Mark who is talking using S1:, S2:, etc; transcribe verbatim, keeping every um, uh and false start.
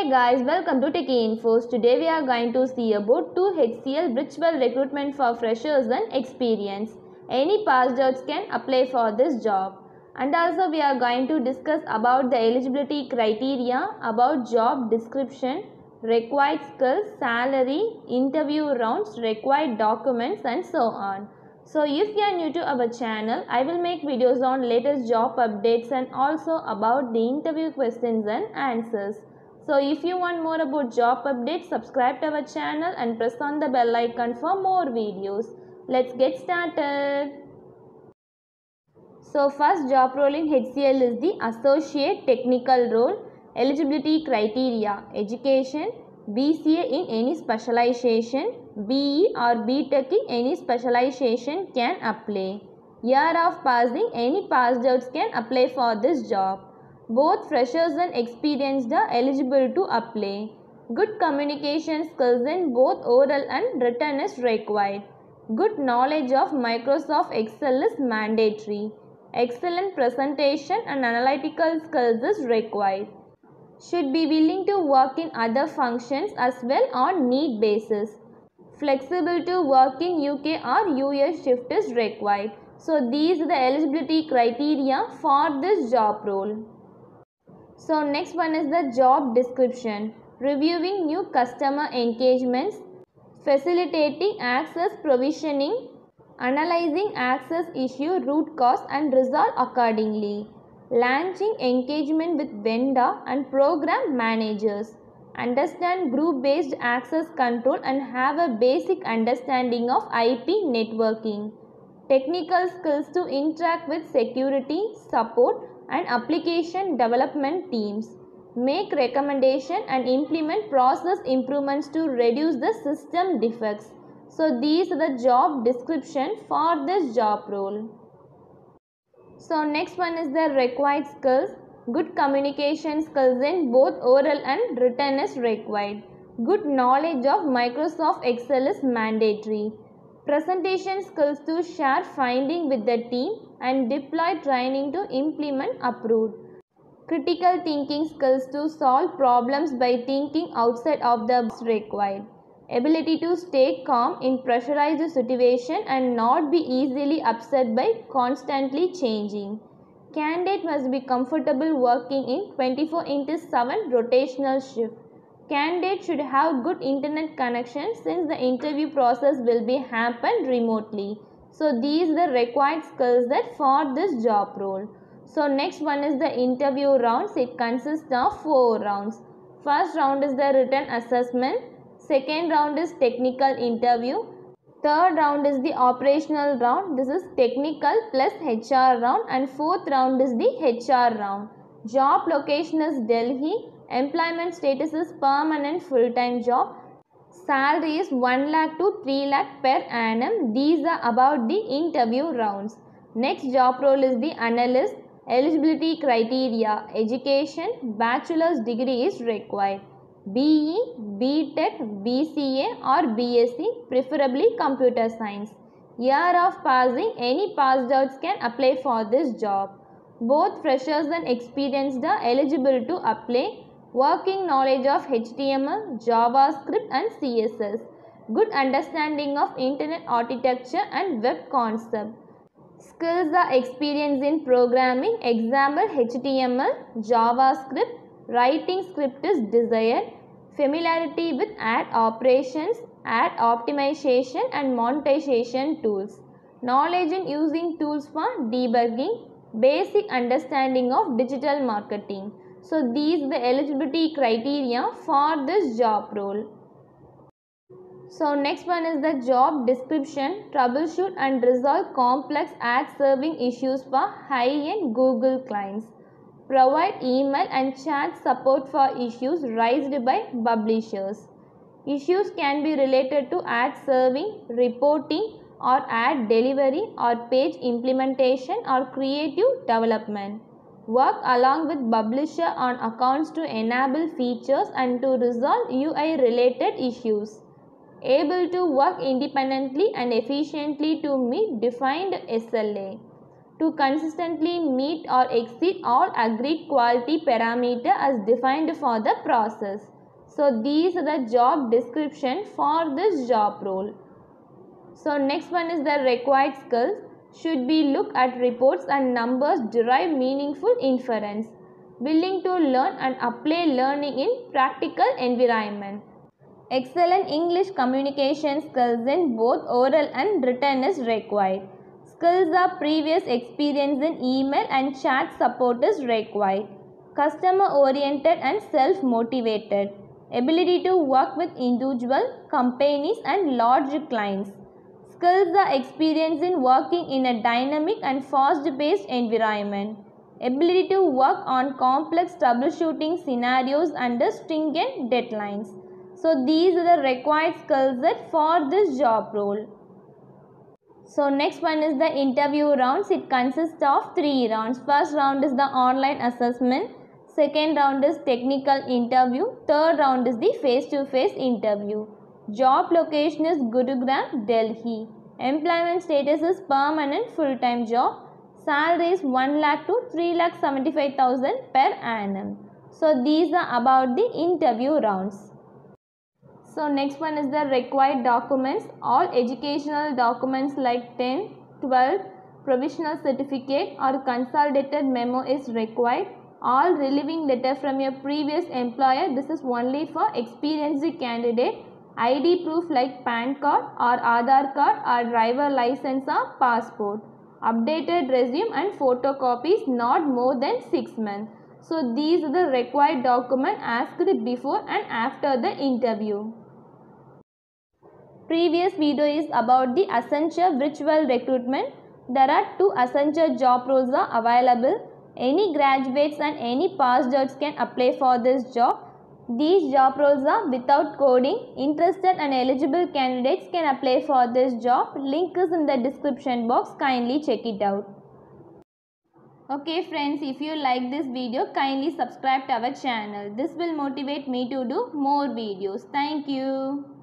S1: guys, welcome to Techie Infos. Today we are going to see about two H C L Bridgewell recruitment for freshers and experience. Any passed outs can apply for this job. And also we are going to discuss about the eligibility criteria, about job description, required skills, salary, interview rounds, required documents and so on. So if you are new to our channel, I will make videos on latest job updates and also about the interview questions and answers. So if you want more about job updates, subscribe to our channel and press on the bell icon for more videos. Let's get started. So first job role in H C L is the associate technical role. Eligibility criteria: education, B C A in any specialization, B E or B Tech in any specialization can apply. Year of passing: any passed outs can apply for this job. Both freshers and experienced are eligible to apply. Good communication skills in both oral and written is required. Good knowledge of Microsoft Excel is mandatory. Excellent presentation and analytical skills is required. Should be willing to work in other functions as well on need basis. Flexible to work in U K or U S shift is required. So these are the eligibility criteria for this job role. So next one is the job description. Reviewing new customer engagements, facilitating access provisioning, analyzing access issue root cause and resolve accordingly, launching engagement with vendor and program managers, understand group-based access control and have a basic understanding of I P networking, technical skills to interact with security, support and application development teams, make recommendation and implement process improvements to reduce the system defects. So these are the job description for this job role. So next one is the required skills. Good communication skills in both oral and written is required. Good knowledge of Microsoft Excel is mandatory. Presentation skills to share finding with the team and deploy training to implement approved. Critical thinking skills to solve problems by thinking outside of the box required. Ability to stay calm in pressurized situation and not be easily upset by constantly changing. Candidate must be comfortable working in twenty-four into seven rotational shift. Candidate should have good internet connection since the interview process will be happen remotely. So these are the required skills that for this job role. So next one is the interview rounds. It consists of four rounds. First round is the written assessment. Second round is technical interview. Third round is the operational round. This is technical plus H R round. And fourth round is the H R round. Job location is Delhi. Employment status is permanent full-time job. Salary is one lakh to three lakh per annum. These are about the interview rounds. Next job role is the analyst. Eligibility criteria: education, bachelor's degree is required. B E, B Tech, B C A or B S c, preferably computer science. Year of passing: any passed outs can apply for this job. Both freshers and experienced are eligible to apply. Working knowledge of H T M L, JavaScript and C S S. Good understanding of internet architecture and web concept. Skills are experience in programming, example H T M L, JavaScript, writing script is desired, familiarity with ad operations, ad optimization and monetization tools, knowledge in using tools for debugging, basic understanding of digital marketing. So these are the eligibility criteria for this job role. So next one is the job description. Troubleshoot and resolve complex ad serving issues for high-end Google clients. Provide email and chat support for issues raised by publishers. Issues can be related to ad serving, reporting or ad delivery or page implementation or creative development. Work along with publisher on accounts to enable features and to resolve U I related issues. Able to work independently and efficiently to meet defined S L A. To consistently meet or exceed all agreed quality parameters as defined for the process. So these are the job description for this job role. So next one is the required skills. Should be look at reports and numbers, derive meaningful inference. Willing to learn and apply learning in practical environment. Excellent English communication skills in both oral and written is required. Skills are previous experience in email and chat support is required. Customer oriented and self motivated. Ability to work with individual, companies and large clients. Skills are experience in working in a dynamic and fast-paced environment. Ability to work on complex troubleshooting scenarios under stringent deadlines. So these are the required skill set for this job role. So next one is the interview rounds. It consists of three rounds. First round is the online assessment. Second round is technical interview. Third round is the face-to-face interview. Job location is Gurugram, Delhi. Employment status is permanent full-time job. Salary is one lakh to three lakh seventy-five thousand per annum. So these are about the interview rounds. So next one is the required documents. All educational documents like tenth, twelfth, provisional certificate or consolidated memo is required. All relieving letter from your previous employer. This is only for experienced candidate. I D proof like PAN card or Aadhaar card or driver license or passport. Updated resume and photocopies not more than six months. So these are the required documents asked before and after the interview. Previous video is about the Accenture virtual recruitment. There are two Accenture job roles are available. Any graduates and any passed outs can apply for this job. These job roles are without coding. Interested and eligible candidates can apply for this job. Link is in the description box. Kindly check it out. Okay friends, if you like this video, kindly subscribe to our channel. This will motivate me to do more videos. Thank you.